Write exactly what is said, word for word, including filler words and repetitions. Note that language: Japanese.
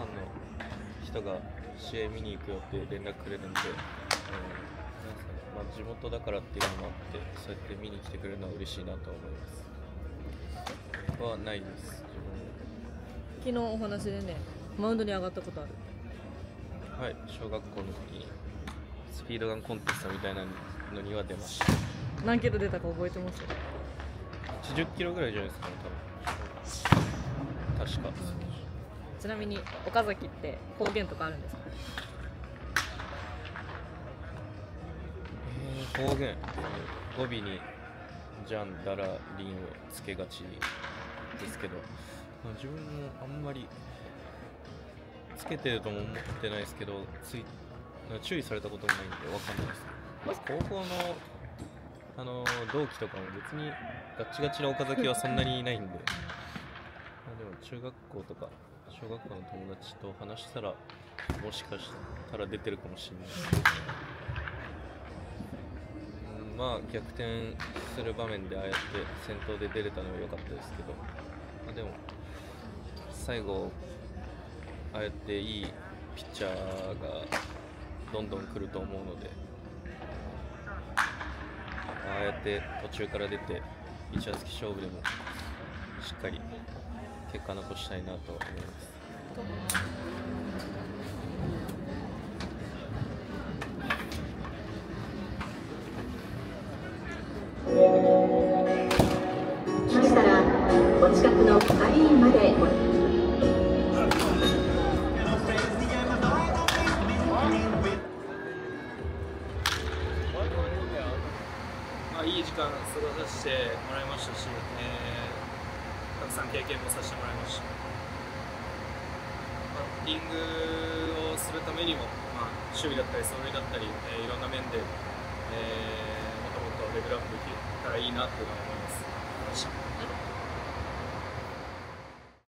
ンの人が試合見に行くよって連絡くれるんで、うん、なんすかね、まあ、地元だからっていうのもあってそうやって見に来てくれるのは嬉しいなと思います。はないです。 昨日お話でね、マウンドに上がったことある？ はい、小学校の時にスピードガンコンテストみたいなのには出ました。 何キロ出たか覚えてます？ はちじゅっキロぐらいじゃないですかね、多分。確か。 ちなみに岡崎って方言とかあるんですか？ えー、方言、語尾にジャン、ダラ、リンをつけがちですけど、まあ、自分もあんまりつけてるとも思ってないですけど、つい注意されたこともないんで分かんないです。まず高校の、あの同期とかも別にガッチガチの岡崎はそんなにいないんで、まあ、でも中学校とか小学校の友達と話したらもしかしたら出てるかもしれないですけど、うん、まあ逆転する場面でああやって先頭で出れたのは良かったですけど、まあ、でも最後ああやっていいピッチャーがどんどん来ると思うので、ああやって途中から出ていち打席勝負でもしっかり結果残したいなと思います。 来ましたらお近くの係員までおいい時間過ごさせてもらいましたし、えー、たくさん経験もさせてもらいました。バッティングをするためにも、まあ、守備だったり走塁だったり、えー、いろんな面で、えー、もっともっとレベルアップできたらいいなというのは思います。